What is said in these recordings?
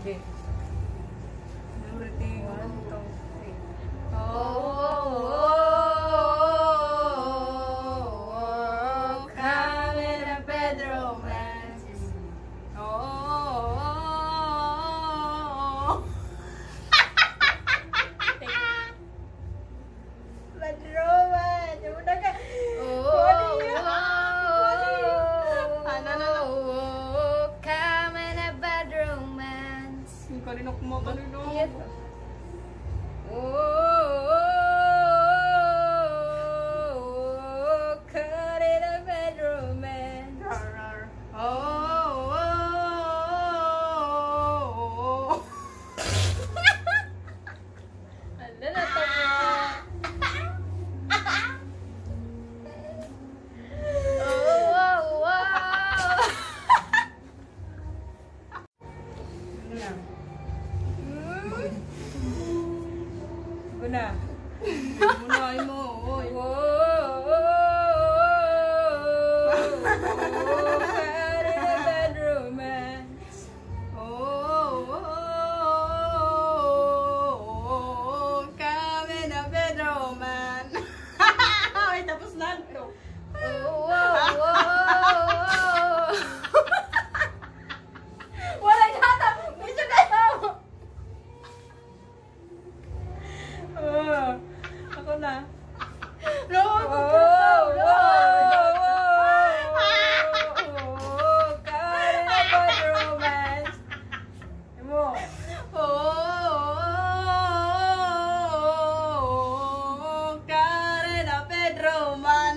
Okay. Everything. 1, 2, 3. Come in a bedroom and kalinok mo, kalinok. Yes. Cut in a bedroom man. Ano na to mo? Guna. Munay mo. Oy. Cut in a bedroom man. Come in a bedroom man. Ay, tapos na ito. Wala yata. Medyo kayo. Ako na. No! Cut in a bedroom man. Mo. Cut in a bedroom man.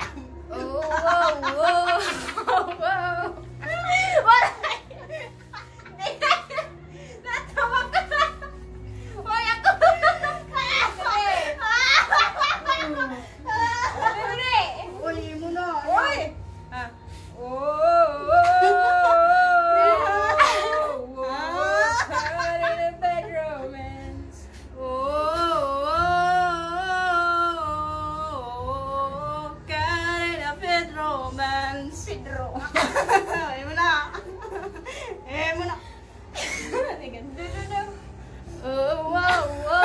Pedro. Eh muna. Eh muna. Oh, wow, wow.